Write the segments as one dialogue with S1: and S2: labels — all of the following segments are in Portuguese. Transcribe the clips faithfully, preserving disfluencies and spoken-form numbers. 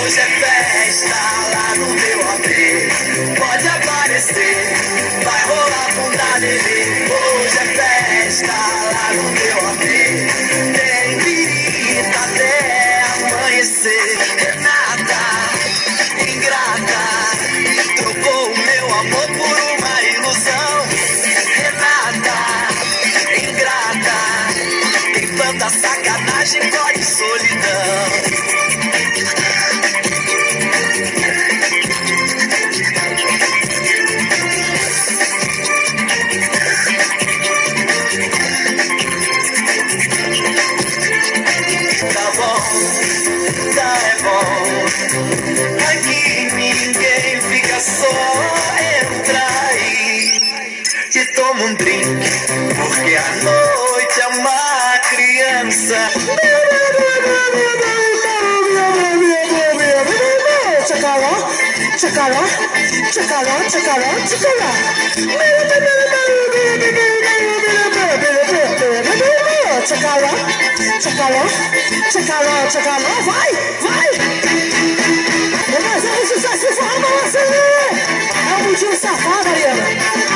S1: Hoje é festa lá no meu A B. Pode aparecer, vai rolar bunda nele. Hoje é festa lá no meu A B. Tem birita até amanhecer. Renata, ingrata, trocou o meu amor por uma ilusão. Renata, ingrata, tem tanta sacanagem, dói de solidão. Aqui ninguém fica só, entra aí e toma um drink, porque a noite é uma criança. Tchacará, tchacará, tchacará, tchacará, tchacará. Tchacará, tchacará, tchacará, tchacará, vai, vai! Mas é um sucesso de forró balançando! É um motivo safado, Mariana!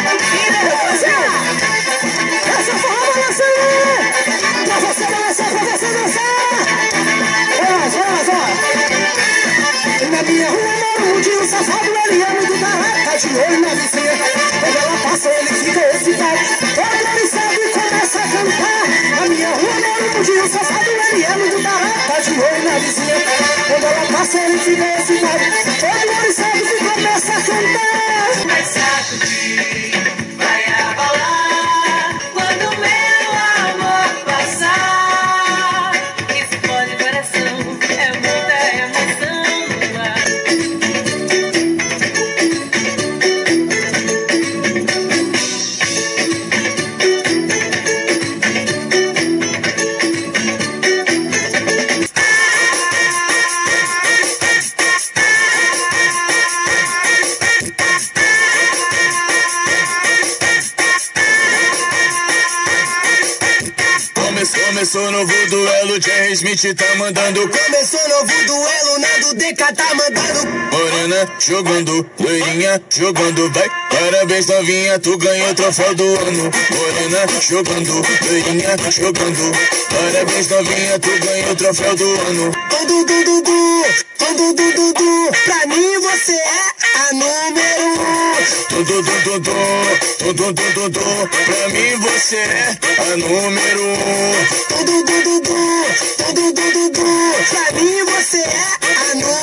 S1: Essa é forró balançando! Pra você balançar, pra você dançar! Olha lá, olha lá, olha! Na minha rua mora um motivo safado, ele é muito caraca, de olho na vizinha. Quando ela passa, ele fica excitado. Quando ele sabe e começa a cantar. Na minha rua mora um motivo safado, ele é muito caraca, de olho na vizinha. Quando ela passa, ele fica excitado. Todo mundo sabe que começa a cantar. Vai sacudir, vai abalar. Quando meu amor passar, explode o coração, é muita emoção no ar.
S2: Começou novo duelo, Jerry Smith tá mandando.
S1: Começou novo duelo, Nando D K tá mandando.
S2: Morena jogando, loirinha jogando, vai. Parabéns novinha, tu ganhou o troféu do ano. Morena jogando, loirinha jogando. Parabéns novinha, tu ganhou o troféu do ano.
S1: Dudu, dudu, dudu, dudu, dudu, dudu. Pra mim você é a número um.
S2: Dudu, dudu, dudu, dudu, dudu, dudu. Pra mim você é a número um.
S1: Dudu, dudu, dudu, dudu, dudu, dudu. Pra mim você é a número um.